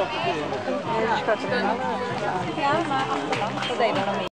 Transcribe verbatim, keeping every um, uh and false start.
Ja, maar achterland. Dat deden we nog niet.